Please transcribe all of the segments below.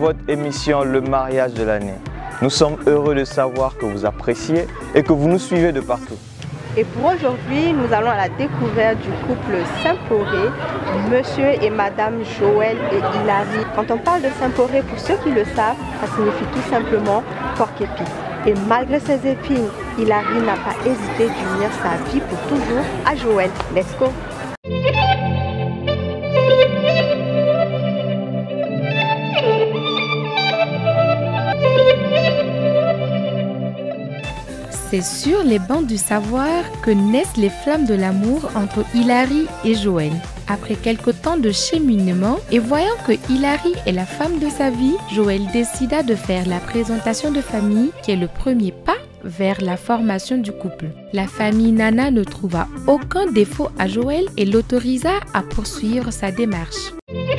votre émission Le mariage de l'année. Nous sommes heureux de savoir que vous appréciez et que vous nous suivez de partout. Et pour aujourd'hui, nous allons à la découverte du couple Saint-Poré, Monsieur et Madame Joël et Hilary. Quand on parle de Saint-Poré, pour ceux qui le savent, ça signifie tout simplement porc épice. Et malgré ses épines, Hilary n'a pas hésité d'unir sa vie pour toujours à Joël. Let's go! C'est sur les bancs du savoir que naissent les flammes de l'amour entre Hilary et Joël. Après quelque temps de cheminement et voyant que Hilary est la femme de sa vie, Joël décida de faire la présentation de famille qui est le premier pas vers la formation du couple. La famille Nana ne trouva aucun défaut à Joël et l'autorisa à poursuivre sa démarche.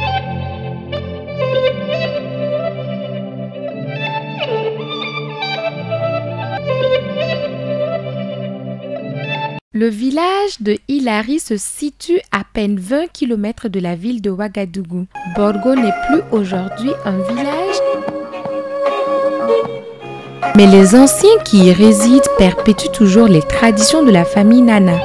Le village de Hilary se situe à peine 20 km de la ville de Ouagadougou. Borgo n'est plus aujourd'hui un village, mais les anciens qui y résident perpétuent toujours les traditions de la famille Nana.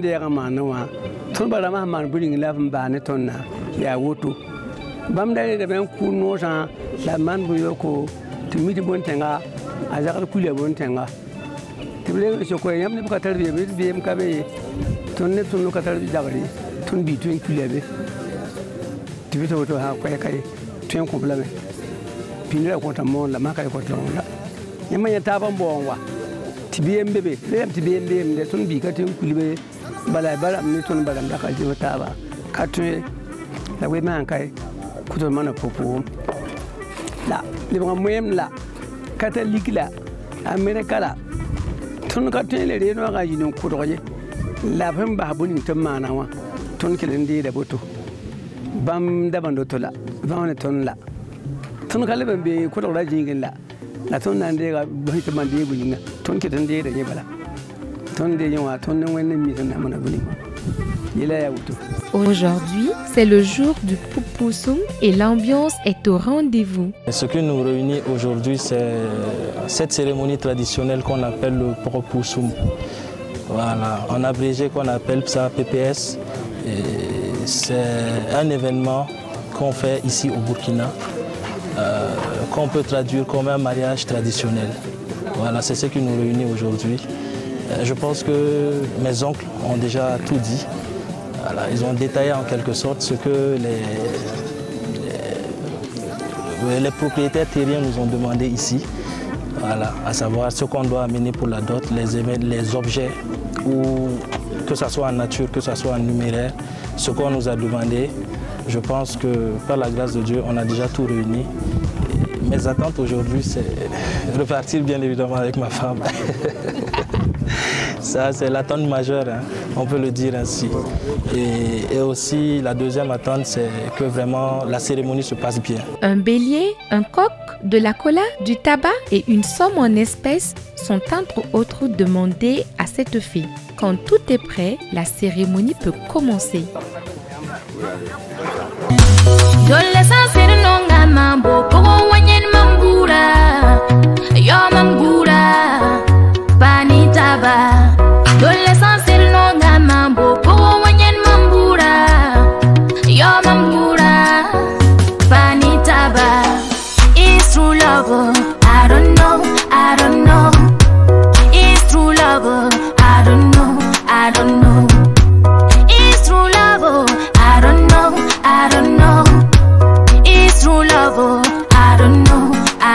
Tibile shoko yam ne bukatar biye biye mkabe tonne tunu katar jabari tun bi tun kulebe tibito to ha kai kai tun komplame pinira ko tamon la makai ko tamon la yamma ya taban bonwa tibiye mbebe lem tibiye mbebe tun bi katin kulebe bala bala mi tun bala da ka jiba taba katun la we man kai kuto mana popo la le ngam la katolik la amerika la tun ka tun le reno ga yinin kuroje la fam ba bunin tun mana wa tun kilin da boto bam da bando tola bam tun la tun ka le ban be kuroje jingin la tun nan de ga bai tun man de bunin tun kilin da ne bala tun de yawa tun nan wannan mi tun mana bunin yela ya wuto. Aujourd'hui, c'est le jour du Poupoussoum et l'ambiance est au rendez-vous. Ce qui nous réunit aujourd'hui, c'est cette cérémonie traditionnelle qu'on appelle le Poupoussoum. Voilà, en abrégé qu'on appelle ça PPS. C'est un événement qu'on fait ici au Burkina, qu'on peut traduire comme un mariage traditionnel. Voilà, c'est ce qui nous réunit aujourd'hui. Je pense que mes oncles ont déjà tout dit. Voilà, ils ont détaillé en quelque sorte ce que les propriétaires terriens nous ont demandé ici, voilà, à savoir ce qu'on doit amener pour la dot, les objets, ou que ce soit en nature, que ce soit en numéraire, ce qu'on nous a demandé. Je pense que par la grâce de Dieu, on a déjà tout réuni. Mes attentes aujourd'hui, c'est repartir bien évidemment avec ma femme. Ça, c'est l'attente majeure, hein, on peut le dire ainsi. Et aussi, la deuxième attente, c'est que vraiment la cérémonie se passe bien. Un bélier, un coq, de la cola, du tabac et une somme en espèces sont entre autres demandés à cette fée. Quand tout est prêt, la cérémonie peut commencer. I don't know. It's true love. I don't know. It's true love. I don't know. It's true love. I don't know.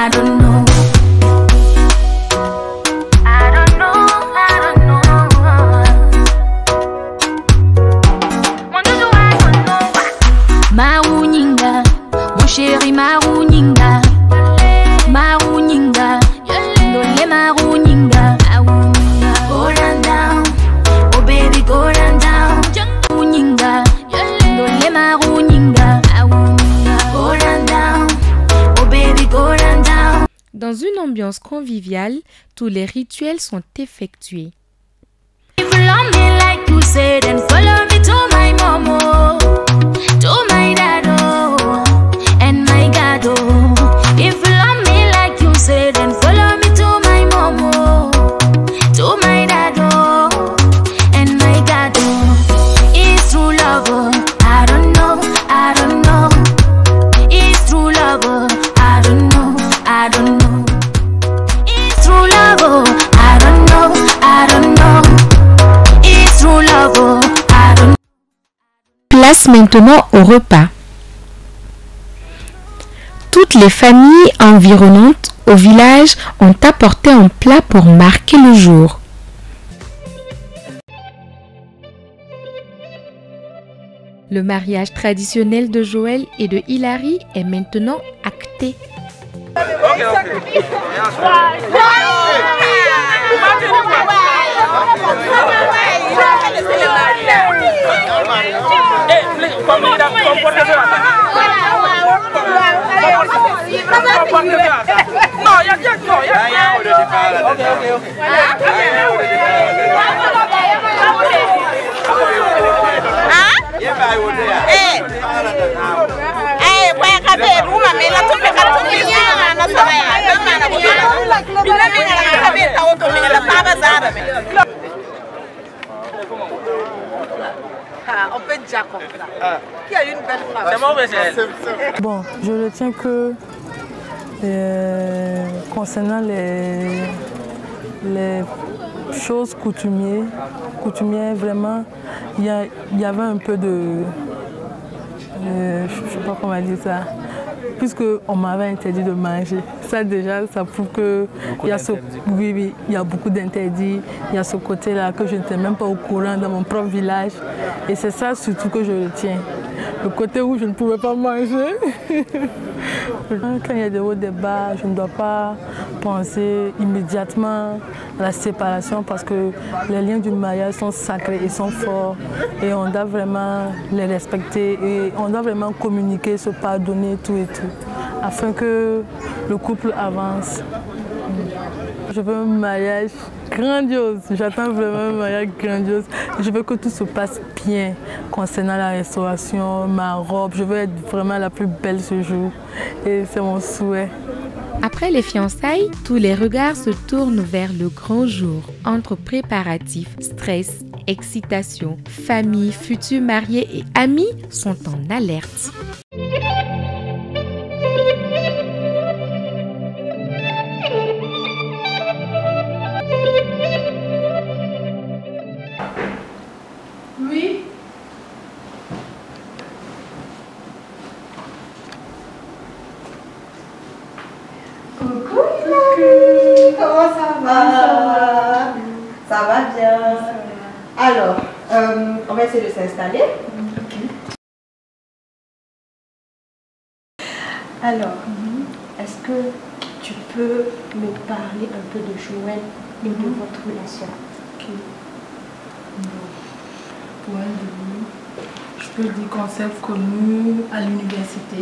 Maruninga, mon chéri Maruninga. Maruninga, Ndole Maruninga. Go down, oh baby, go down. Maruninga, Ndole Maruninga. Go down, oh baby, go down. Dans une ambiance conviviale, tous les rituels sont effectués. If you love me like you said, then follow me to my momo, to my dado, and my gado. maintenant au repas. Toutes les familles environnantes au village ont apporté un plat pour marquer le jour. Le mariage traditionnel de Joël et de Hilary est maintenant acté. Bon, je retiens que concernant les choses coutumières, vraiment, il y avait un peu de... je ne sais pas comment dire ça. Puisqu'on m'avait interdit de manger. Ça déjà, ça prouve qu'il y a il y a beaucoup d'interdits. Il y a ce côté-là que je n'étais même pas au courant dans mon propre village. Et c'est ça surtout que je retiens. Le côté où je ne pouvais pas manger. Quand il y a des hauts débats, je ne dois pas penser immédiatement à la séparation parce que les liens du mariage sont sacrés et sont forts. Et on doit vraiment les respecter et on doit vraiment communiquer, se pardonner, tout et tout, afin que le couple avance. Je veux un mariage grandiose, j'attends vraiment un mariage grandiose. Je veux que tout se passe bien concernant la restauration, ma robe. Je veux être vraiment la plus belle ce jour et c'est mon souhait. Après les fiançailles, tous les regards se tournent vers le grand jour. Entre préparatifs, stress, excitation, famille, futurs mariés et amis sont en alerte. Oui. Coucou Hilary. Comment ça va? Ça va bien. Alors, on va essayer de s'installer. Alors, est-ce que tu peux me parler un peu de Joël et de votre relation? Pour un début, je peux dire qu'on s'est connus à l'université.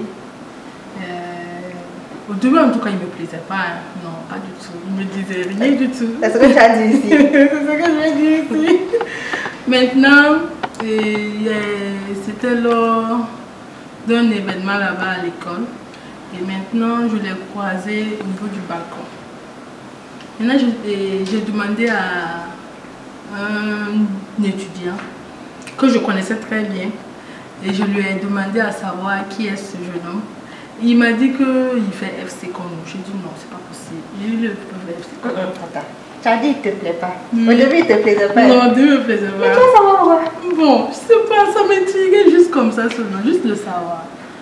Au début, en tout cas, il ne me plaisait pas. Hein. Non, pas du tout. Il ne me disait rien du tout. C'est ce que tu as dit ici. C'est ce que je vais dire ici. Maintenant, c'était lors d'un événement là-bas à l'école. Et maintenant, je l'ai croisé au niveau du balcon. Maintenant, j'ai demandé à un étudiant que je connaissais très bien. Et je lui ai demandé à savoir qui est ce jeune homme. Il m'a dit qu'il fait FC comme nous. J'ai dit non, c'est pas possible. Il ne peut faire FC comme nous. Tu as dit qu'il ne te plaît pas. Au début, il ne te plaisait pas. Non, au début, il ne me plaisait pas. Mais tu vas savoir pourquoi? Bon, je sais pas, ça m'intriguait juste comme ça seulement, juste le savoir.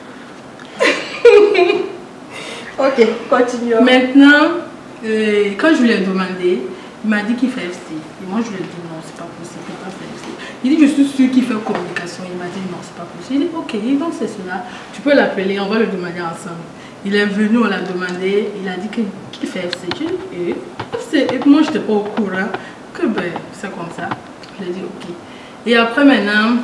Ok, continuons. Maintenant, quand je lui ai demandé, il m'a dit qu'il fait FC. Et moi, je lui ai dit non, c'est pas possible, il ne peut pas faire FC. Il dit, je suis sûre qu'il fait communication. Il m'a dit non, c'est pas possible. J'ai dit, ok, donc c'est cela. Tu peux l'appeler, on va le demander ensemble. Il est venu, on l'a demandé, il a dit qu'il fait FC. J'ai dit, FC. Et moi, je n'étais pas au courant que ben, c'est comme ça. J'ai dit, ok. Et après, maintenant,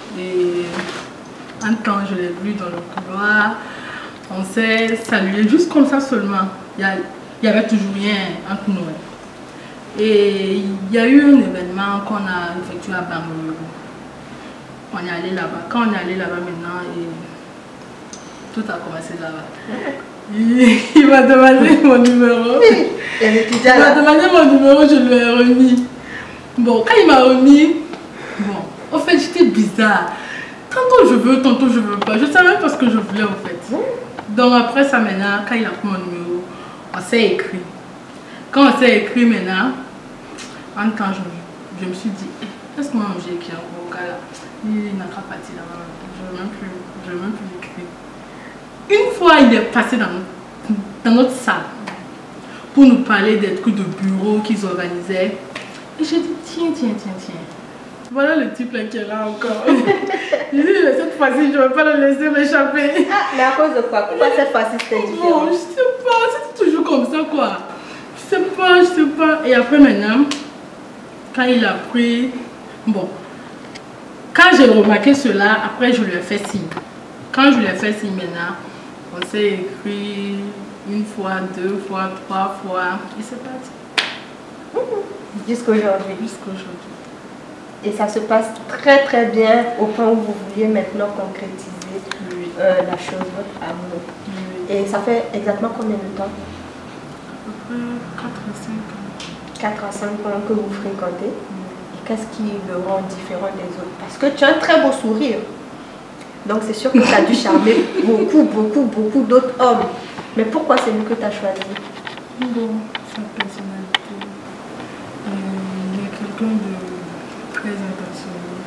un temps, je l'ai vu dans le couloir. On s'est salué juste comme ça seulement. Il n'y avait toujours rien entre nous. Et il y a eu un événement qu'on a effectué à Bangalore. On est allé là-bas. Quand on est allé là-bas maintenant, tout a commencé là-bas. Il m'a demandé mon numéro. Il m'a demandé mon numéro, je lui ai remis. Bon, quand il m'a remis, bon, en fait, j'étais bizarre. Tantôt je veux, tantôt je veux pas. Je savais même pas ce que je voulais en fait. Donc après ça maintenant, quand il a pris mon numéro, on s'est écrit. Quand on s'est écrit maintenant, en temps je me suis dit, est-ce que maman j'ai écrit un gros gars là? Il n'a qu'à partir là-bas. Je ne veux même plus l'écrire. Une fois, il est passé dans notre salle pour nous parler des trucs de bureau qu'ils organisaient. Et j'ai dit, tiens. Voilà le type là qui est là encore. J'ai dit, cette fois-ci, je ne vais pas le laisser m'échapper. Ah, mais à cause de quoi? Pourquoi cette fois-ci c'était différent? Bon, je sais pas, c'était toujours comme ça quoi. Je sais pas. Et après maintenant, quand il a pris... Bon, quand j'ai remarqué cela, après je lui ai fait signe. Quand je lui ai fait signe maintenant, on s'est écrit une fois, deux fois, trois fois. Et c'est parti. Jusqu'à aujourd'hui. Et ça se passe très bien au point où vous vouliez maintenant concrétiser la chose, votre amour. Et ça fait exactement combien de temps? À peu près 4 à 5 ans. 4 à 5 ans que vous fréquentez. Et qu'est-ce qui le rend différent des autres? Parce que tu as un très beau sourire. Donc c'est sûr que tu as dû charmer beaucoup d'autres hommes. Mais pourquoi c'est lui que tu as choisi? Bon, sa personnalité. Il est quelqu'un de très intentionné.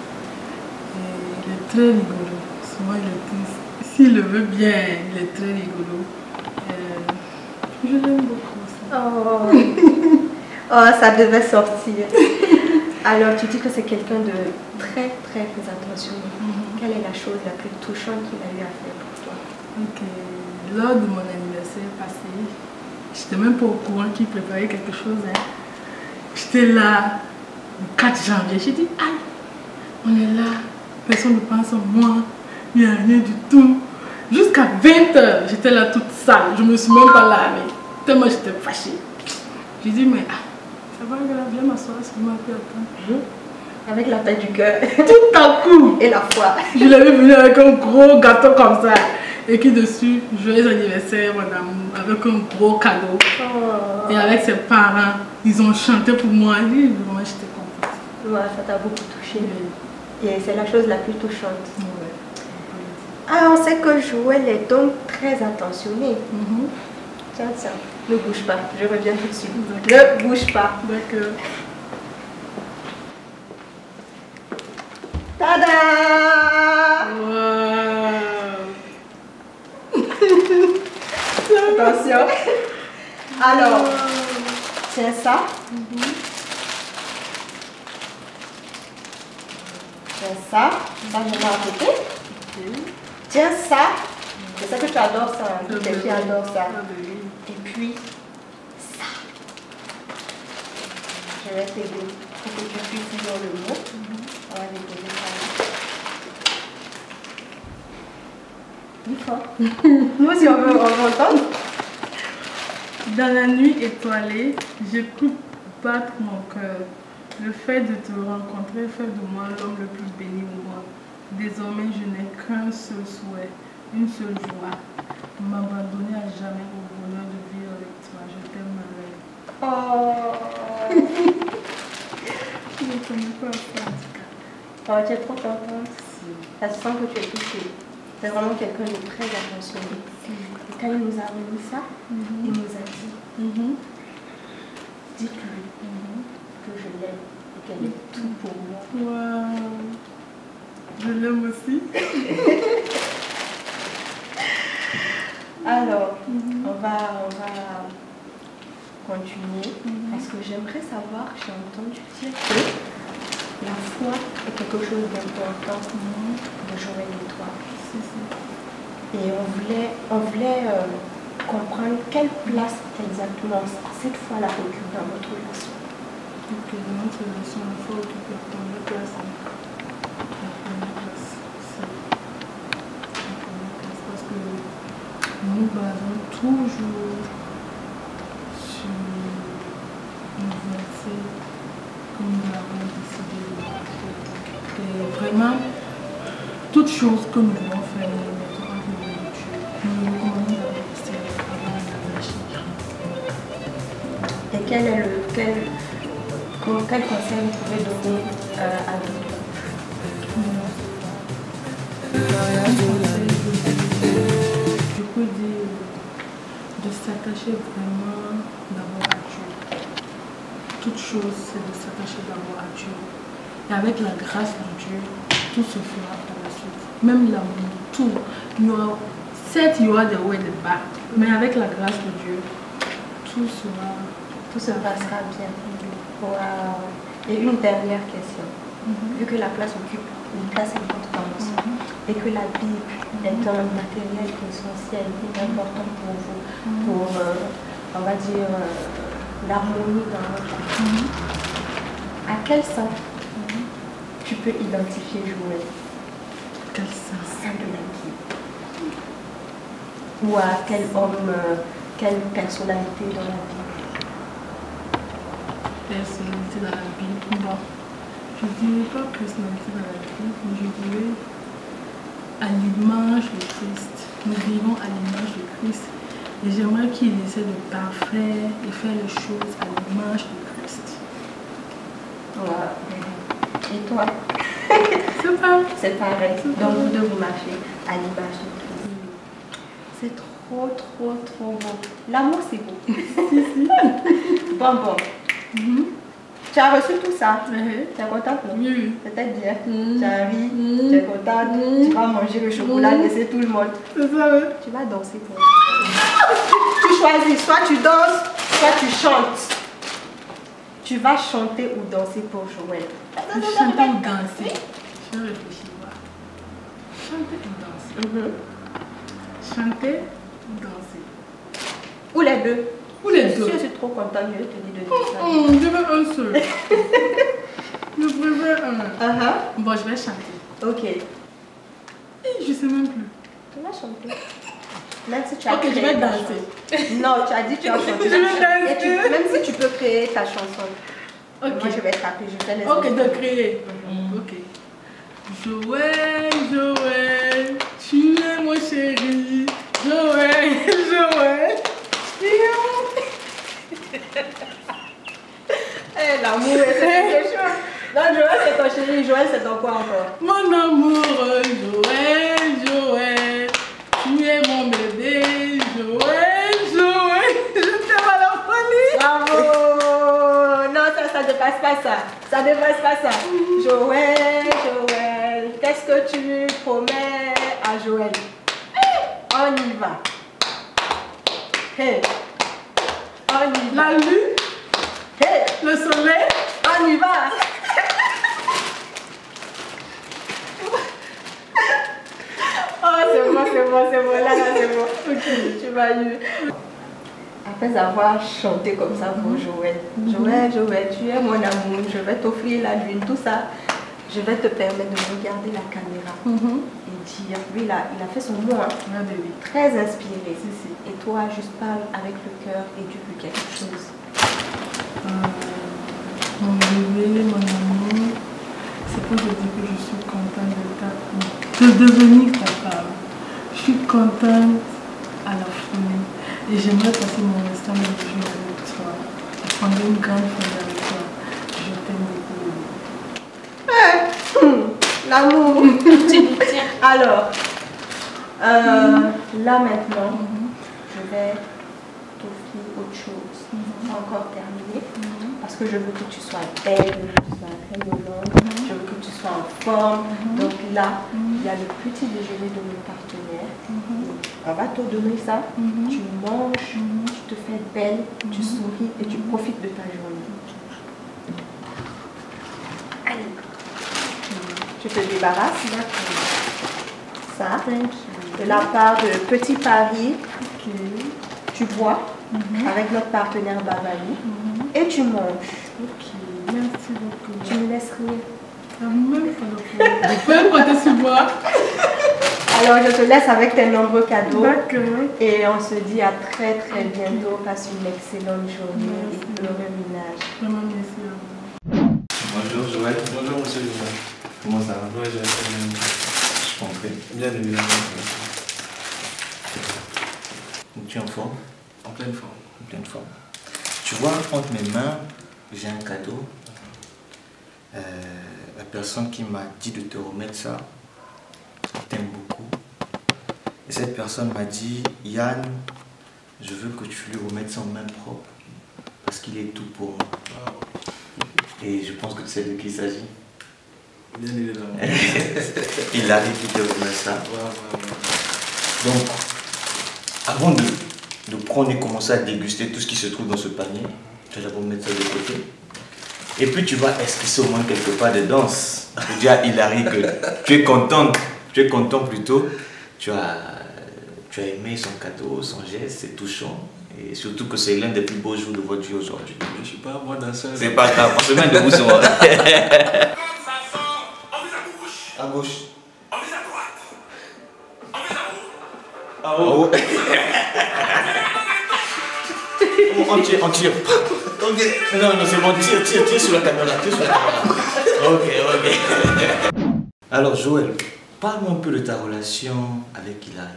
Et il est très rigolo. Souvent il est triste. S'il le veut bien, il est très rigolo. Je l'aime beaucoup. Oh, ça devait sortir. Alors tu dis que c'est quelqu'un de très attentionné. Quelle est la chose la plus touchante qu'il a eu à faire pour toi? Ok. Lors de mon anniversaire passé, j'étais même pas au courant qu'il préparait quelque chose. Hein. J'étais là le 4 janvier. J'ai dit, aïe, on est là, personne ne pense en moi, il n'y a rien du tout. Jusqu'à 20h, j'étais là toute sale, je me suis même pas lavée. Tellement j'étais fâchée. J'ai dit, mais ça va, viens m'asseoir, c'est moi qui attends. Avec la paix du cœur. Tout à coup. Et la foi. Je l'avais venu avec un gros gâteau comme ça. Écrit dessus, joyeux anniversaire, mon amour, avec un gros cadeau. Et avec ses parents, ils ont chanté pour moi. Et vraiment, j'étais contente. Ouais, ça t'a beaucoup touché. Et c'est la chose la plus touchante. Ouais. Ah, on sait que Joël est donc très attentionné. Tiens, ne bouge pas, je reviens tout de suite. Ne bouge pas. D'accord. Tada! Wow. Attention. Alors, tiens ça. Tiens ça. Ça, je vais arrêter. Tiens ça. C'est ça que tu adores ça. Toutes les filles adorent ça. Et puis, ça. Je vais t'aider pour que tu puisses dire le mot. On va déposer ça. Nous aussi on veut entendre. Dans la nuit étoilée, j'écoute battre mon cœur. Le fait de te rencontrer fait de moi l'homme le plus béni au monde. Désormais, je n'ai qu'un seul souhait, une seule joie. M'abandonner à jamais au bonheur de vivre avec toi. Je t'aime, ma reine. Je ne connais pas ça en tout cas. Oh, tu es trop contente. Ça se sent que tu es touchée. C'est vraiment quelqu'un de très attentionné. Et quand il nous a remis ça, il nous a dit, dites-lui que je l'aime et qu'elle est tout pour moi. Wow. Je l'aime aussi. Alors, on va continuer parce que j'aimerais savoir, j'ai entendu dire que la foi est quelque chose d'important de Joël et toi. Et on voulait comprendre quelle place exactement cette foi-là occupe dans votre relation. Ok, dans notre relation, la foi occupe la première place. La première place, c'est la première place parce que nous basons toujours sur une verset que nous avons décidé de faire. Et vraiment, toute chose que nous devons faire, nous mettons en vue de Dieu. Nous nous recommandons d'investir avant d'agir. Et quel conseil vous pouvez donner à d'autres? Je peux dire de s'attacher vraiment d'abord à Dieu. Toute chose, c'est de s'attacher d'abord à Dieu. Et avec la grâce de Dieu, tout se fera par la suite. Même l'amour, tout. Certes, il y aura des hauts et des bas, mais avec la grâce de Dieu, tout se passera bien. Wow. Et une dernière question. Vu que la place occupe une place importante et que la Bible est un matériel essentiel et important pour vous, pour, on va dire, l'harmonie dans votre vie, à quel saint tu peux identifier Joël? Quel saint? Saint de la Bible. Ou à quel homme, quelle personnalité dans la Bible? Personnalité dans la Bible. Bon, je ne dirais pas personnalité dans la Bible, mais je dirais à l'image de Christ. Nous vivons à l'image de Christ. Et j'aimerais qu'il essaie de parfaire et faire les choses à l'image de Christ. Wow. Et toi? C'est pareil. Donc vous deux vous marchez à l'image de Christ. C'est trop beau. L'amour c'est beau. Bon. Tu as reçu tout ça? Tu es contente? Oui. Peut-être bien. Tu as ri, tu es contente, tu vas manger le chocolat, laisser tout le monde. C'est ça, oui. Tu vas danser pour moi. Tu choisis, soit tu danses, soit tu chantes. Tu vas chanter ou danser pour Joël. Chanter ou danser? Je vais réfléchir. Chanter ou danser? Chanter ou danser? Ou les deux. Ou les deux. Si je suis trop contente, je te dis de dire ça. Je veux un seul. Je préfère un. Bon, je vais chanter. Ok. Je sais même plus. Tu vas chanter. Même si tu as je vais danser. Non, tu as dit que tu as chanté. Je vais danser. Même si tu peux créer ta chanson. Ok. Moi, je vais taper. Je fais les ok, de créer. Ok. Joël, tu es mon chéri. Joël. L'amour, c'est quelque chose. Non, Joël, c'est ton chéri. Joël, c'est ton quoi encore? Mon amour, Joël. Tu es mon bébé. Joël. Je t'aime à la folie. Bravo. Non, ça dépasse pas ça. Ça dépasse pas ça. Joël. Qu'est-ce que tu promets à Joël? On y va. Hey. On y va. La lune. Hey. Le soleil. On y va. Oh, c'est bon. Là, c'est bon. Ok, tu vas y. Après avoir chanté comme ça pour Joël. Joël, tu es mon amour. Je vais t'offrir la lune, tout ça. Je vais te permettre de regarder la caméra et dire, lui, il a fait son mot, très inspiré. Et toi, juste parle avec le cœur et tu veux quelque chose. Mon bébé, mon amour, c'est pour te dire que je suis contente de devenir ta femme. Je suis contente à la folie et j'aimerais passer mon restant de jour avec toi, prendre une grande famille avec toi. Je t'aime beaucoup. L'amour. Alors, là maintenant, je vais t'offrir autre chose. Pas encore terminé. Parce que je veux que tu sois belle, je veux que tu sois très violente, je veux que tu sois en forme. Donc là, il y a le petit déjeuner de mon partenaire. On va te donner ça. Tu manges, tu te fais belle, tu souris et tu profites de ta journée. Allez. Tu te débarrasses. Ça, de la part de Petit Paris. Tu bois avec notre partenaire Bavali. Et tu manges. Ok, merci beaucoup. Tu ne laisses rien. Vous pouvez me compter sur moi. Alors je te laisse avec tes nombreux cadeaux. D'accord. Et on se dit à très bientôt. Passe une excellente journée et heureux ménage. Vraiment merci à vous. Bonjour Joël. Bonjour monsieur Joël. Comment ça va? Oui, je Je compris. bien évidemment. Tu es en forme? En pleine forme. En pleine forme. Tu vois, entre mes mains, j'ai un cadeau. La personne qui m'a dit de te remettre ça t'aime beaucoup. Et cette personne m'a dit, Yann, je veux que tu lui remettes son main propre parce qu'il est tout pour moi. Et je pense que tu sais de qui il s'agit. Bien évidemment. Hilary qui te remet ça. Ouais. Donc, avant de prendre et commencer à déguster tout ce qui se trouve dans ce panier, tu vas d'abord mettre ça de côté. Et puis tu vas esquisser au moins quelque part de danse. Je dis à Hilary que tu es content plutôt. Tu as aimé son cadeau, son geste, c'est touchant. Et surtout que c'est l'un des plus beaux jours de votre vie aujourd'hui. Je ne suis pas moi danseur. C'est pas grave, on se met debout sur moi. À gauche. On vise à droite. On vise à haut. À haut. On tire. Ok. Non, c'est bon, tire sur la caméra. Ok. Alors Joël, parle-moi un peu de ta relation avec Hilary.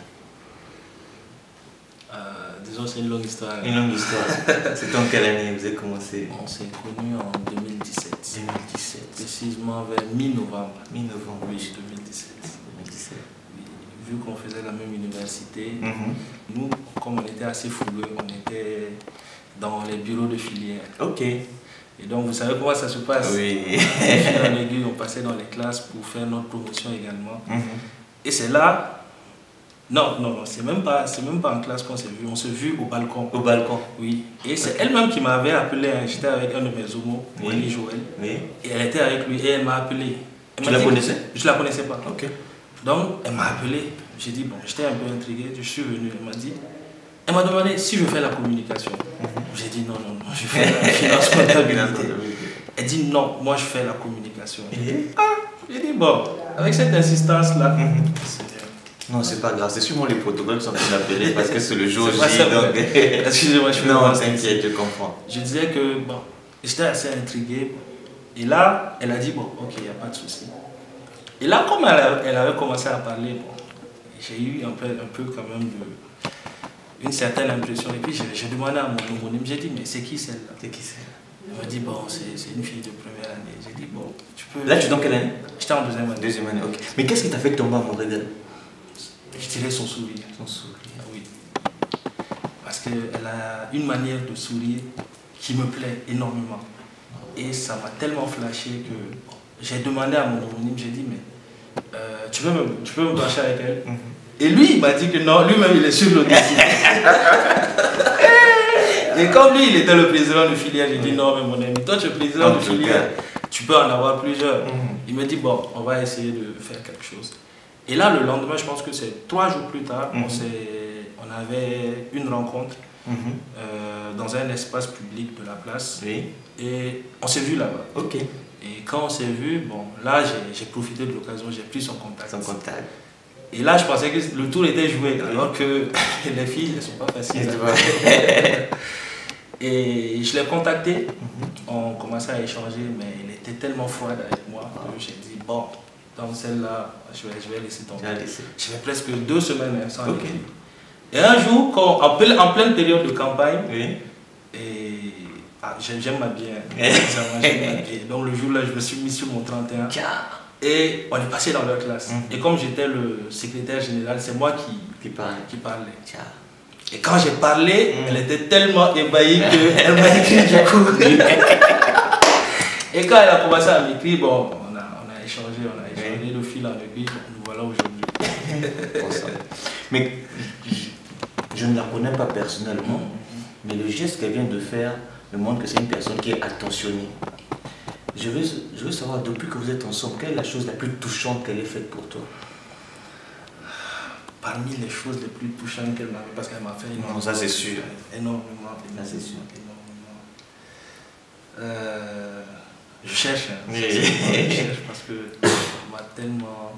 Disons, c'est une longue histoire. Une longue histoire. C'est en quelle année vous avez commencé? On s'est connus en 2017. 2017. Précisément vers mi-novembre. Mi-novembre. Oui, 2017. Oui, vu qu'on faisait la même université, nous, comme on était assez fouleux, on était dans les bureaux de filière. Ok. Et donc, vous savez comment ça se passe? Oui. En aiguille, on passait dans les classes pour faire notre promotion également. Et c'est là... Non, c'est même pas en classe qu'on s'est vu. On s'est vu au balcon. Au balcon? Oui. Et c'est elle-même qui m'avait appelé. J'étais avec un de mes homos, oui. Joël. Oui. Et elle était avec lui et elle m'a appelé. Tu la connaissais? Je la connaissais pas. Ok. Donc, elle m'a appelé. J'ai dit, bon, j'étais un peu intrigué. Je suis venu. Elle m'a demandé si je fais la communication. J'ai dit non, je fais la finance comptabilité. Elle dit non, moi je fais la communication. J'ai dit bon, avec cette insistance-là, non, c'est pas grave, c'est sûrement les protocoles qui sont bien appelés parce que c'est le jour J. Donc... Excusez-moi, je suis non, t'inquiète, je comprends. Je disais que bon, j'étais assez intrigué. Et là, elle a dit bon, ok, il n'y a pas de souci. Et là, comme elle avait commencé à parler, bon, j'ai eu un peu quand même une certaine impression. Et puis j'ai demandé à mon homonyme, j'ai dit mais c'est qui celle-là? C'est qui celle-là? Elle m'a dit bon, c'est une fille de première année. J'ai dit bon, tu peux... Là, tu es dans quelle année? J'étais en deuxième année. Deuxième année, ok. Mais qu'est-ce qui t'a fait tomber amoureux d'elle? Je dirais son sourire. Son sourire. Oui. Parce qu'elle a une manière de sourire qui me plaît énormément. Et ça m'a tellement flashé que j'ai demandé à mon homonyme, j'ai dit mais tu peux me brancher avec elle? Et lui, il m'a dit que non, lui-même il est sur le dossier. Et comme lui, il était le président de filière, j'ai dit non mais mon ami, toi tu es président de filière, tu peux en avoir plusieurs. Il me dit bon, on va essayer de faire quelque chose. Et là, le lendemain, je pense que c'est 3 jours plus tard, on avait une rencontre dans un espace public de la place. Oui. Et on s'est vu là-bas. Ok. Et quand on s'est vu, bon, là, j'ai profité de l'occasion, j'ai pris son contact. Son contact. Et là, je pensais que le tour était joué, alors que les filles, elles ne sont pas faciles. Et je l'ai contacté, on commençait à échanger, mais il était tellement froid avec moi que j'ai dit bon. Donc celle-là, je vais laisser tomber. Je vais presque 2 semaines sans écrire. Et un jour, en pleine période de campagne, j'aime m'habiller. Donc le jour-là, je me suis mis sur mon 31. Et on est passé dans leur classe. Et comme j'étais le secrétaire général, c'est moi qui parlais. Et quand j'ai parlé, elle était tellement ébahie qu'elle m'a écrit du coup. Et quand elle a commencé à m'écrire, bon, on a échangé de fil en aiguille, nous voilà aujourd'hui. Mais je ne la connais pas personnellement, mais le geste qu'elle vient de faire me montre que c'est une personne qui est attentionnée. Je veux savoir, depuis que vous êtes ensemble, quelle est la chose la plus touchante qu'elle ait faite pour toi? Parmi les choses les plus touchantes qu'elle m'a fait, parce qu'elle m'a fait énormément. Non, ça c'est sûr. Énormément. Ça c'est sûr. Je cherche, oui. Je cherche parce que m'a tellement...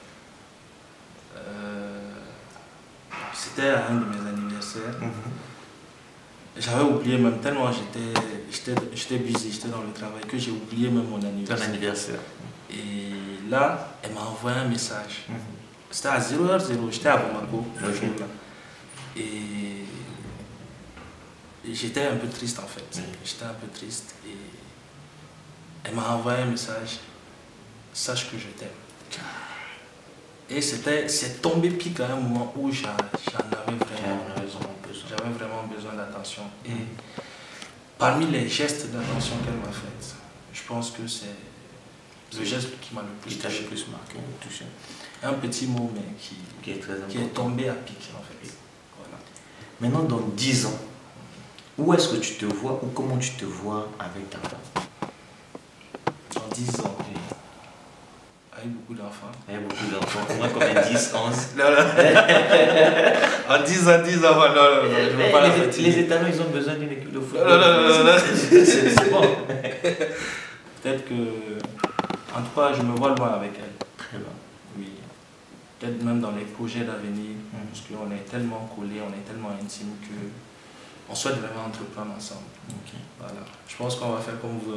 C'était à un de mes anniversaires. J'avais oublié même, tellement j'étais busy, j'étais dans le travail, que j'ai oublié même mon anniversaire. Ton anniversaire. Et là, elle m'a envoyé un message. C'était à 0h00, j'étais à Bamako le jour-là. Et j'étais un peu triste en fait. J'étais un peu triste. Et elle m'a envoyé un message. Sache que je t'aime. Et c'est tombé pique à un moment où j'en avais vraiment besoin d'attention. Et parmi les gestes d'attention qu'elle m'a fait, je pense que le geste qui m'a le plus touché. Touché. Un petit mot, mais Qui est très important. qui est tombé à pic, en fait. Voilà. Maintenant, dans 10 ans, où est-ce que tu te vois ou comment tu te vois avec ta femme? Dans 10 ans, avec beaucoup d'enfants. Avec beaucoup d'enfants. Moi, combien 10, 11? Non, non. En 10 ans, je ne veux pas la fatiguer. Les États, ils ont besoin d'une équipe de football. Non. C'est bon. Peut-être que, en tout cas, je me vois loin avec elle. Très bien. Oui. Peut-être même dans les projets d'avenir, parce qu'on est tellement collés, on est tellement intimes que on souhaite vraiment entreprendre ensemble. Okay. Voilà. Je pense qu'on va faire comme vous.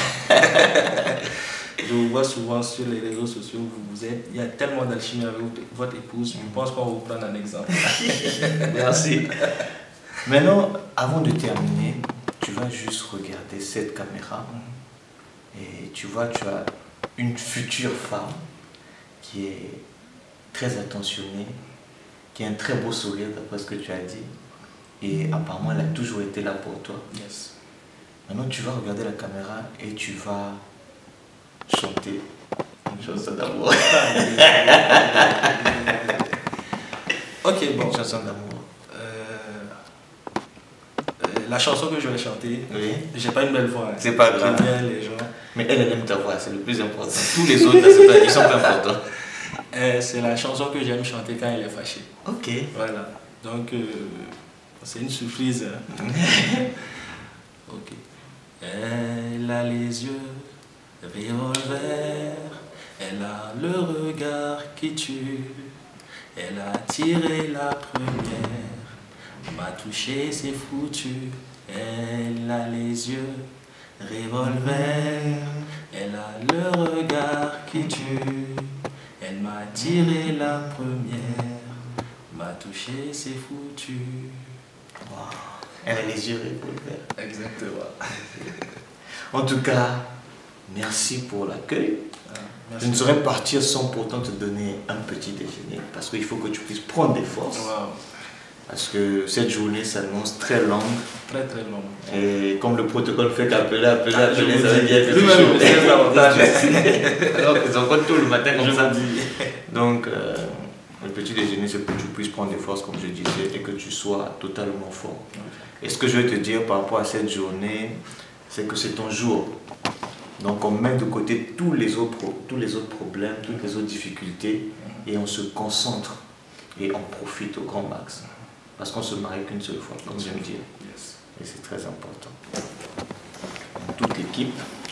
Je vous vois souvent sur les réseaux sociaux, vous êtes, il y a tellement d'alchimie avec votre épouse, je pense qu'on va vous prendre un exemple. Merci. Maintenant, avant de terminer, tu vas juste regarder cette caméra et tu vois, tu as une future femme qui est très attentionnée, qui a un très beau sourire d'après ce que tu as dit. Et apparemment, elle a toujours été là pour toi. Yes. Maintenant, tu vas regarder la caméra et tu vas chanter une chanson d'amour. Ok, bon. Une chanson d'amour. La chanson que je vais chanter, Oui. j'ai pas une belle voix. Hein. C'est pas grave. J'aime bien les gens. Mais elle aime ta voix, c'est le plus important. Tous les autres, là, ils sont pas importants. C'est la chanson que j'aime chanter quand elle est fâchée. Ok. Voilà. Donc, c'est une surprise. Hein. Ok. Elle a les yeux revolver, elle a le regard qui tue, elle a tiré la première, m'a touché, c'est foutu. Elle a les yeux revolver, elle a le regard qui tue, elle m'a tiré la première, m'a touché, c'est foutu. Wow. Elle a les yeux revolver. Exactement. En tout cas, merci pour l'accueil. Je ne saurais partir sans pourtant te donner un petit déjeuner parce qu'il faut que tu puisses prendre des forces. Wow. Parce que cette journée s'annonce très longue. Très très longue. Et comme le protocole fait qu'appeler, ça veut dire que lui-même, c'est l'avantage. Alors qu'ils ont tout le matin comme ça. Donc, le petit déjeuner, c'est pour que tu puisses prendre des forces, comme je disais, et que tu sois totalement fort. Et ce que je vais te dire par rapport à cette journée, c'est que c'est ton jour. Donc on met de côté tous les autres problèmes, toutes les autres difficultés et on se concentre et on profite au grand max. Parce qu'on se marie qu'une seule fois, comme j'aime dire. Yes. Et c'est très important. Toute l'équipe,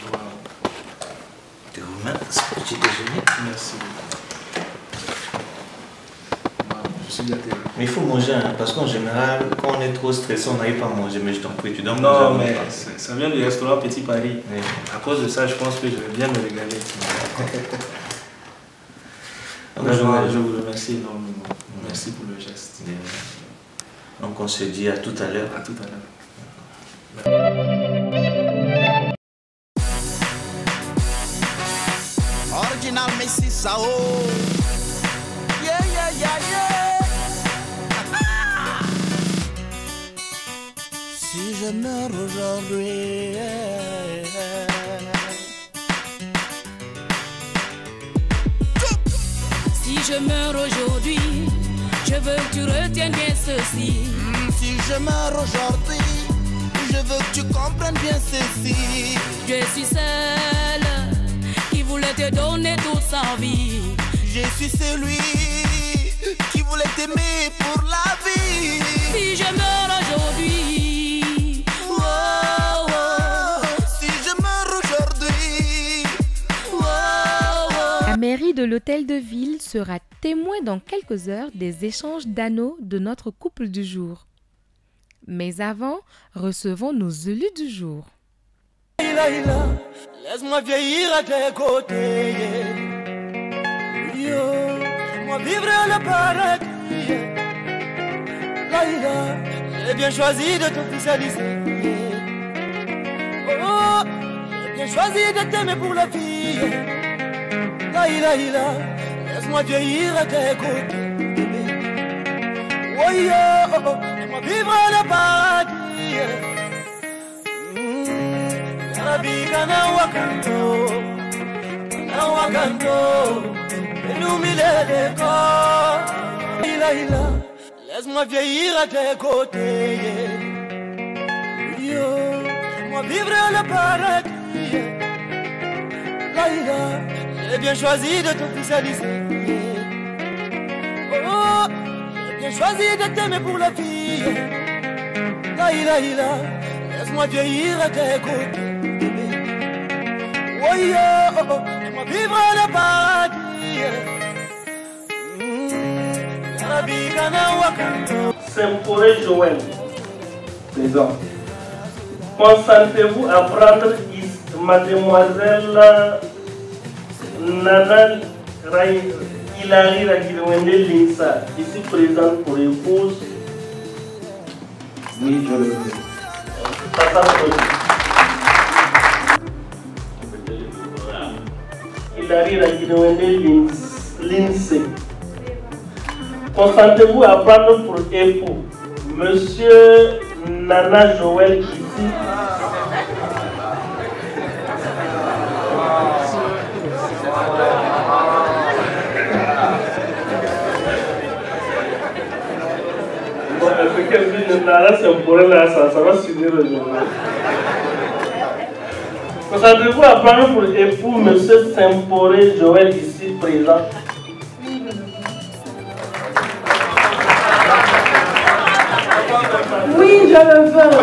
te remet ce petit déjeuner. Merci. Je suis gâté. Mais il faut manger, hein, parce qu'en général, quand on est trop stressé, on n'arrive pas à manger. Mais je t'en prie, tu dois manger. Non, mais ça vient du restaurant Petit Paris. Oui. À cause de ça, je pense que je vais bien me régaler. Je vous remercie énormément. Merci pour le geste. Donc on se dit à tout à l'heure. À tout à l'heure. Original Messi Sao. Yeah, yeah, yeah, yeah. Si je meurs aujourd'hui, Si je meurs aujourd'hui, je veux que tu retiennes bien ceci. Si je meurs aujourd'hui, je veux que tu comprennes bien ceci. Je suis celle qui voulait te donner toute sa vie. Je suis celui qui voulait t'aimer pour la vie. Si je meurs aujourd'hui, oh, oh, si je meurs aujourd'hui, oh, oh. La mairie de l'hôtel de ville sera témoin dans quelques heures des échanges d'anneaux de notre couple du jour. Mais avant, recevons nos élus du jour. Laisse-moi vieillir à tes côtés. Laisse-moi vivre le paradis. Laïla, j'ai bien choisi de t'officialiser. Oh, j'ai bien choisi de t'aimer pour la vie. Laïla, laisse-moi vieillir à tes côtés. Oh, laisse-moi vivre le paradis. Arabika na wakanto, wakando illuminer les corps. Laisse-moi vieillir à tes côtés. Yo, laisse-moi vivre le paradis. Laïla, j'ai bien choisi de t'officialiser. Oh, j'ai bien choisi de t'aimer pour la vie. Laïla, laisse-moi vieillir à tes côtés. Oh yo, laisse-moi vivre le paradis. Saint-Poré Joël, présent. Consentez-vous à prendre mademoiselle Nana Hilary Ragilwende Linsa, ici présente pour épouse? Oui, je le veux. Hilary Ragilwende Linsa. Consentez-vous à prendre pour époux Monsieur Nana Joël ici? Bon, est-ce qu'elle dit que Nana Saint-Poré là, ça va s'unir aujourd'hui. Consentez-vous à prendre pour époux Monsieur Saint-Poré Joël ici présent? Oui, je le veux.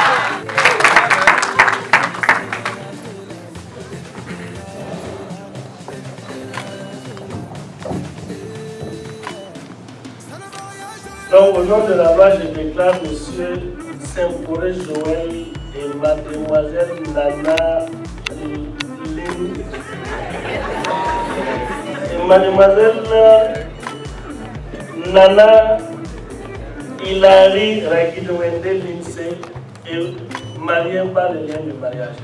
Donc, au nom de la loi, je déclare Monsieur Saint-Poré Joël et Mademoiselle Nana et Mademoiselle Nana Hilary Ragilwende Lindsay et mariés par le lien de mariage.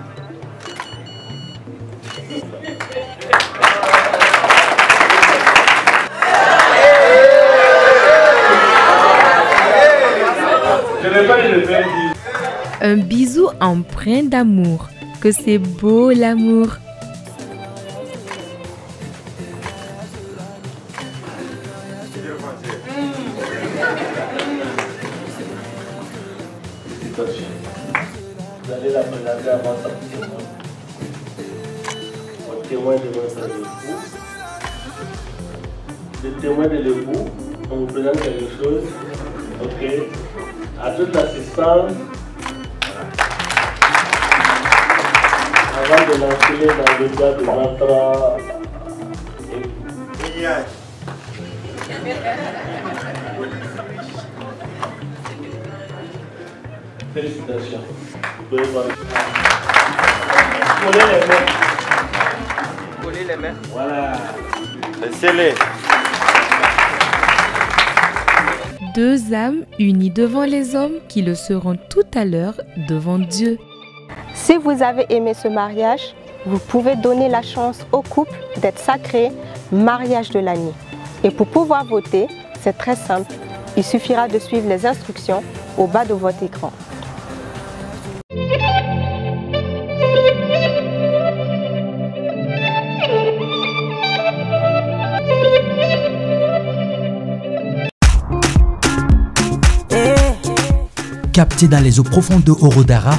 Je n'ai pas eu le même dire. Un bisou empreint d'amour. Que c'est beau l'amour. Vous allez la présenter à votre témoin. Votre témoin de votre époux. Le témoin de l'époux, on vous présente quelque chose. Ok. À toute l'assistance, avant de l'enfiler dans le doigt de votre époux. Félicitations. Vous pouvez voir. Collez les mains. Collez les mains. Voilà. Laissez-les. Deux âmes unies devant les hommes qui le seront tout à l'heure devant Dieu. Si vous avez aimé ce mariage, vous pouvez donner la chance au couple d'être sacré mariage de l'année. Et pour pouvoir voter, c'est très simple. Il suffira de suivre les instructions au bas de votre écran. Capté dans les eaux profondes de Orodara,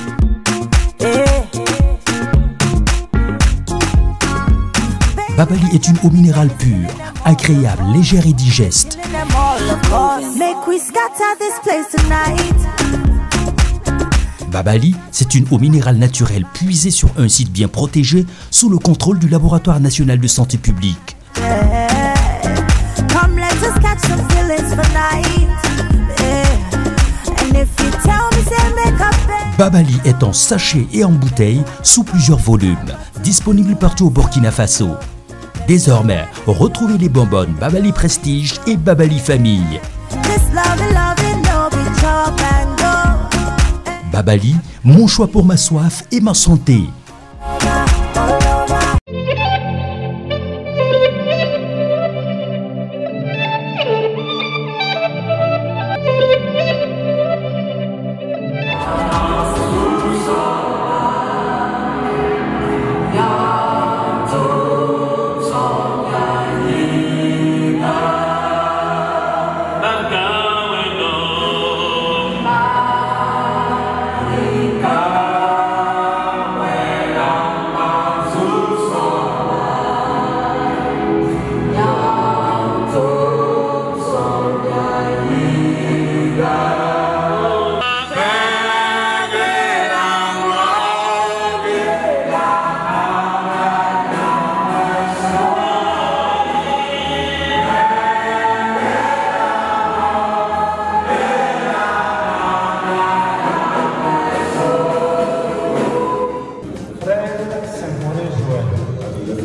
Babali est une eau minérale pure, agréable, légère et digeste. Babali, c'est une eau minérale naturelle puisée sur un site bien protégé sous le contrôle du Laboratoire national de santé publique. Babali est en sachet et en bouteille sous plusieurs volumes, disponible partout au Burkina Faso. Désormais, retrouvez les bonbonnes Babali Prestige et Babali Famille. Babali, mon choix pour ma soif et ma santé.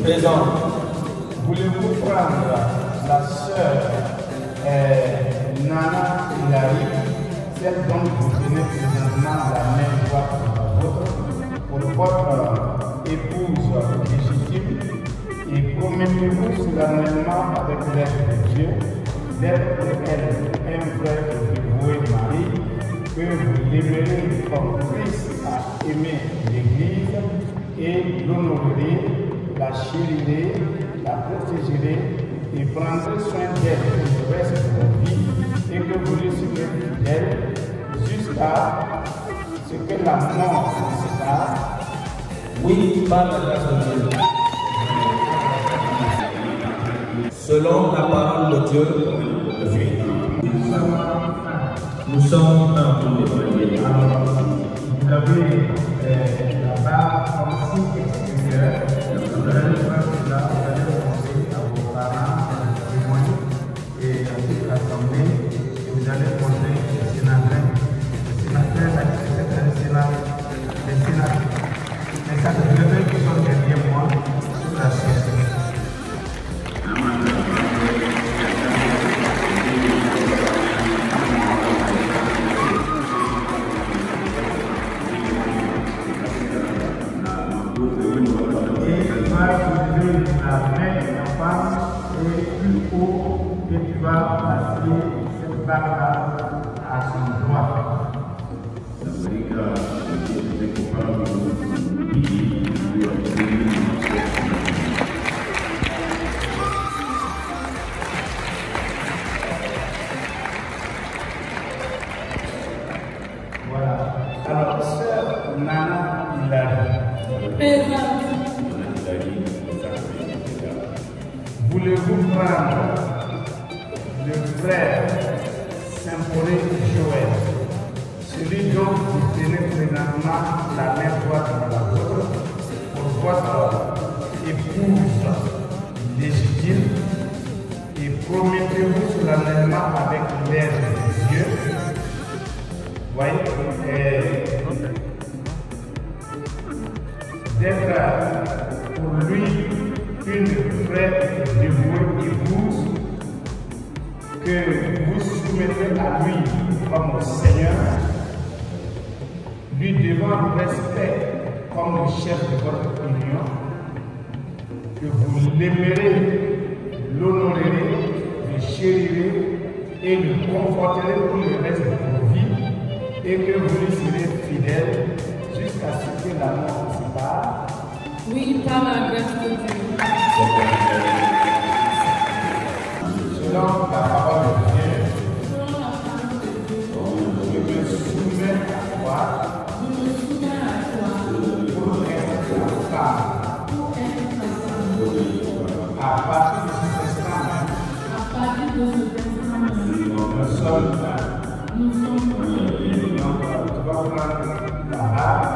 Présent. Voulez-vous prendre la sœur Nana Hilary, celle dont vous tenez présentement la main droite pour votre épouse légitime, et promettez-vous solennellement avec l'aide de Dieu d'être pour elle un vrai et dévoué mari, que vous l'aimerez comme Christ a aimé l'Église et l'honorerez, la chérirez, la protégerez et prendrez soin d'elle pour le reste de votre vie, et que vous lui serez fidèle jusqu'à ce que la mort vous sépare. Oui, par la grâce de Dieu. Selon la parole de Dieu, nous sommes un. Vous avez là-bas comme signe extérieur, vous allez faire cela, vous allez demander à vos parents, à vos témoins et à toute l'assemblée, et vous allez poser le sénateur. Le sénateur, les sénateurs qui sont derrière moi sur la chaise. La main de la femme est plus haut et tu vas passer cette bague-là à son doigt. Voilà. Alors, sœur Nana Hilary. Voulez-vous prendre le frère Saint-Paul Joël, celui dont vous tenez présentement la main droite dans la vôtre, pour votre épouse légitime, et promettez-vous solennellement avec l'aide de Dieu, voyez, d'être pour lui une vraie et dévouée épouse, que vous soumettrez à lui comme au Seigneur, lui devant le respect comme le chef de votre union, que vous l'aimerez, l'honorerez, le chérirez et le conforterez pour le reste de vos vies, et que vous lui serez fidèle jusqu'à ce que la mort vous sépare. Oui, par la grâce de Dieu. Selon la parole de Dieu, je me soumets à toi pour être ta femme. À partir de cet instant même, nous sommes donc tu vas prendre la barre.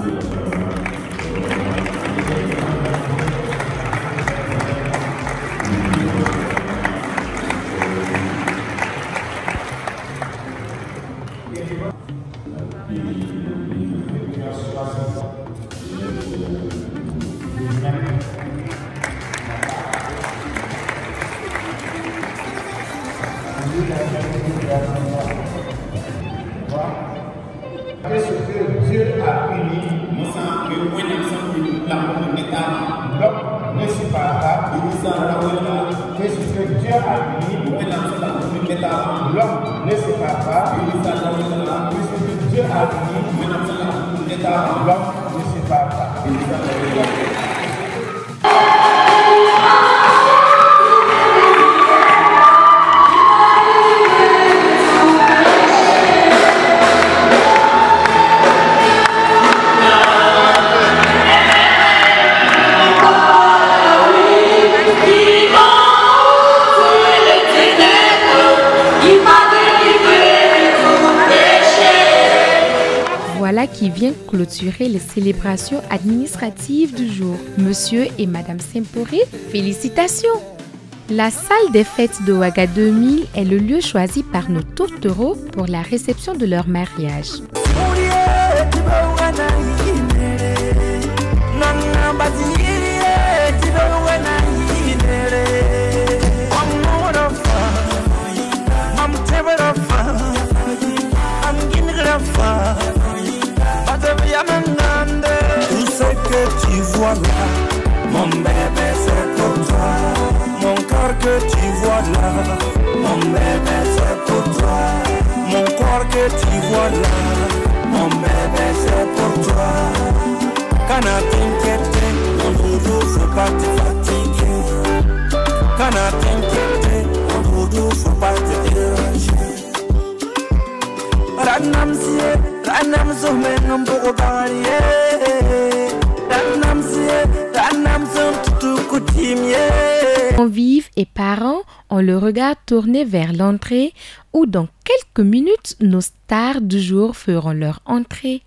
Ce que Dieu a uni, l'homme ne séparera. Que ce que Dieu a uni, l'homme ne séparera. Que ce que Dieu a uni, l'homme ne séparera. Voilà qui vient clôturer les célébrations administratives du jour. Monsieur et Madame Saint-Poré, félicitations! La salle des fêtes de Ouaga 2000 est le lieu choisi par nos tourtereaux pour la réception de leur mariage. Nana là, mon bébé c'est pour toi. Mon corps que tu vois là, mon bébé c'est pour toi. Kana t'inquiéter, mon doudou faut pas te fatiguer. Kana t'inquiéter, mon doudou faut pas te déranger. Ranam siye, ranam zomen mbogo bariye. Ranam siye, ranam zom tutu kutimye. Convives et parents ont le regard tourné vers l'entrée où dans quelques minutes, nos stars du jour feront leur entrée.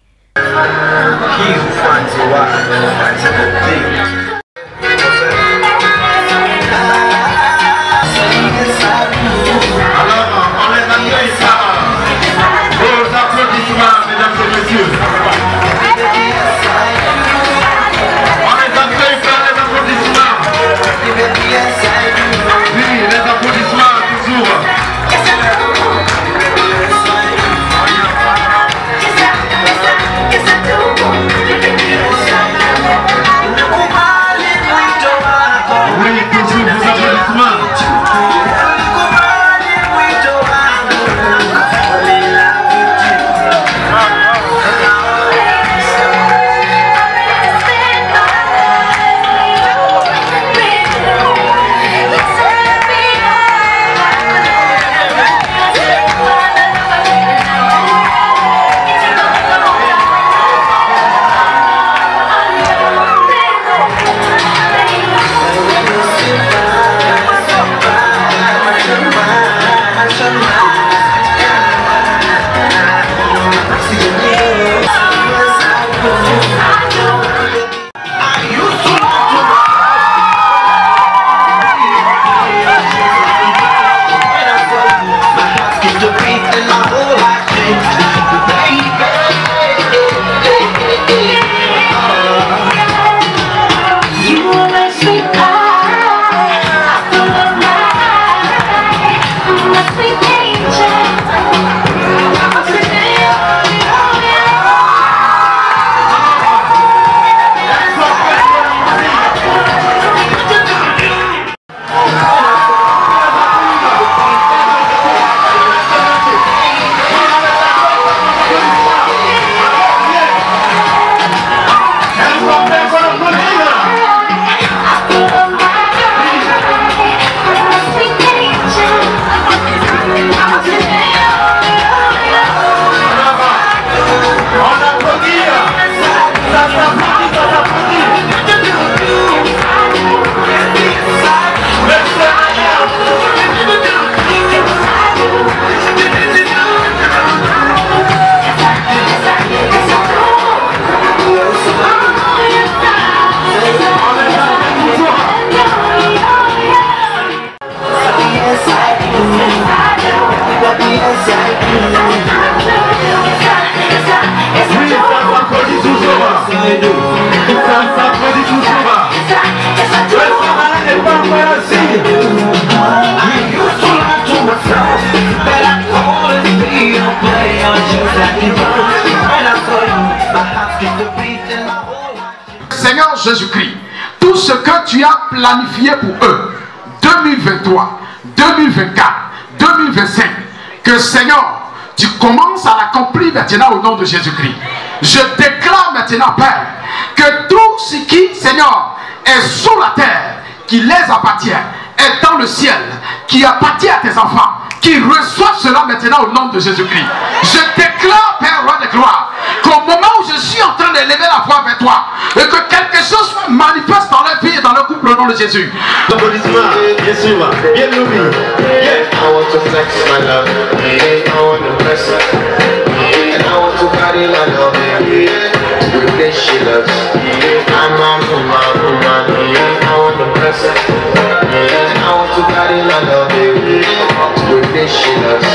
Seigneur Jésus-Christ, tout ce que tu as planifié pour eux, 2023, 2024, 2025, que Seigneur, tu commences à l'accomplir maintenant au nom de Jésus-Christ. Je déclare maintenant, Père, que tout ce qui, Seigneur, est sous la terre, qui les appartient, est dans le ciel, qui appartient à tes enfants, qui reçoivent cela maintenant au nom de Jésus-Christ. Je déclare, Père, roi de gloire, qu'au moment où je suis en train d'élever la voix vers toi, et que quelque chose soit manifeste dans leur vie et dans leur couple au nom de Jésus. Applaudissements, bien sûr, bien nourri. I want to flex my love, I want to press and I want to carry my love, with this she loves. I'm a woman, I want to press and I want to carry my love, with this she loves.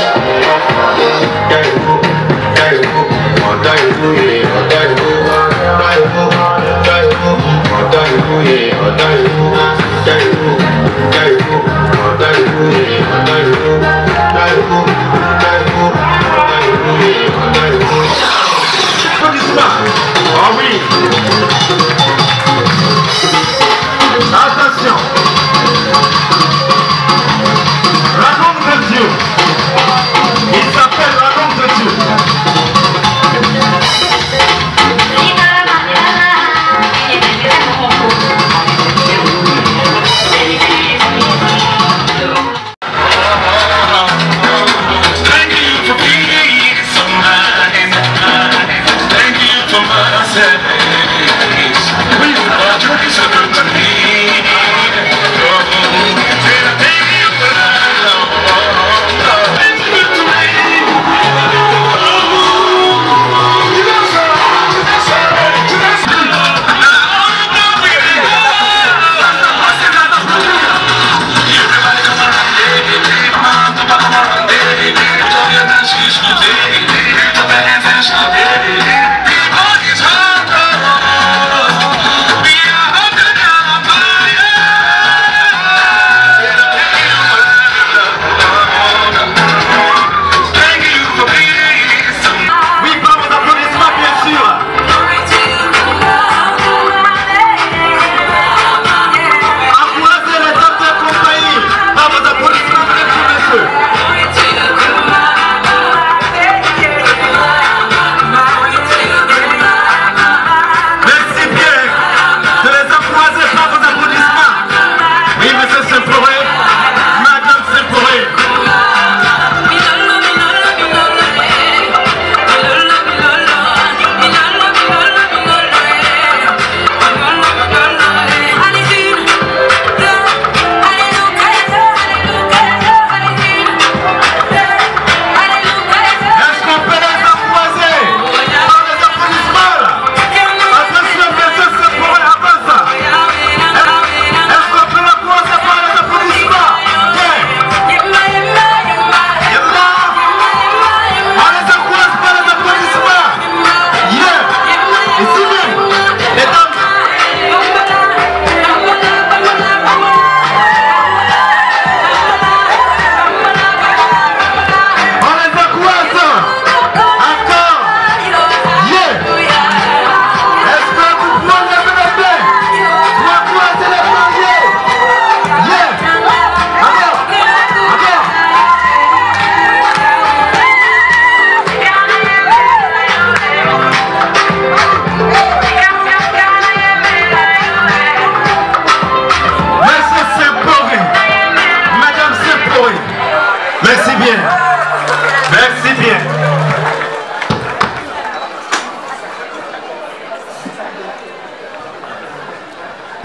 Oh oui. Attention.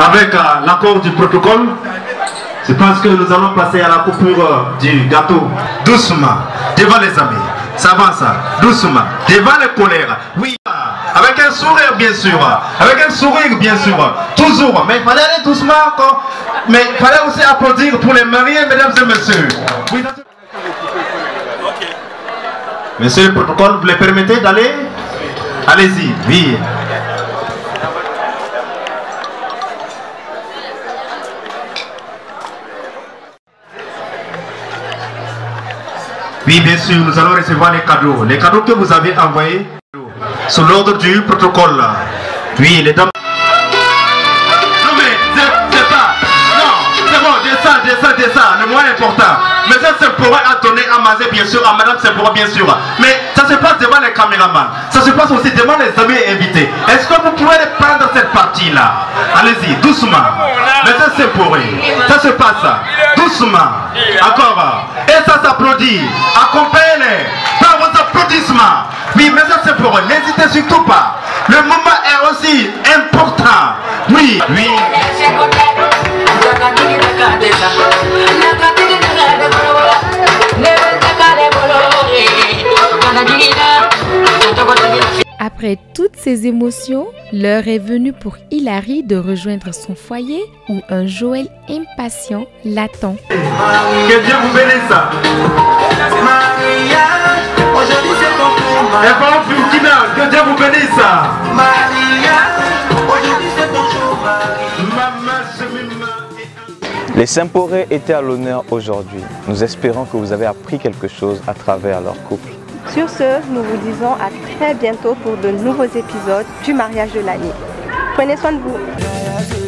avec l'accord du protocole, je pense que nous allons passer à la coupure du gâteau. Doucement, devant les amis. Ça avance, doucement, devant les colères. Oui, avec un sourire bien sûr. Avec un sourire bien sûr. Toujours. Mais il fallait aller doucement. Mais il fallait aussi applaudir pour les mariés, mesdames et messieurs. Oui, monsieur le protocole, vous les permettez d'aller? Allez-y, oui. Oui, bien sûr, nous allons recevoir les cadeaux. Les cadeaux que vous avez envoyés sous l'ordre du protocole. Oui, les dames. Non mais, c'est pas. Non, c'est bon, descends. Le moins important. Mais ça, c'est pour donner à Mazé, bien sûr, à Madame Sempora, bien sûr. Mais ça se passe devant les caméramans. Ça se passe aussi devant les amis invités. Est-ce que vous pouvez prendre cette partie-là? Allez-y, doucement. Mais ça, c'est pour eux. Ça se passe doucement. Encore. Et ça s'applaudit. Accompagnez-les par vos applaudissements. Oui, mais ça, c'est pour eux. N'hésitez surtout pas. Le moment est aussi important. Oui, oui. Après toutes ces émotions, l'heure est venue pour Hilary de rejoindre son foyer où un Joël impatient l'attend. Que Dieu vous bénisse. Et bon Burkina, que Dieu vous bénisse. Les Symporé étaient à l'honneur aujourd'hui. Nous espérons que vous avez appris quelque chose à travers leur couple. Sur ce, nous vous disons à très bientôt pour de nouveaux épisodes du mariage de l'année. Prenez soin de vous.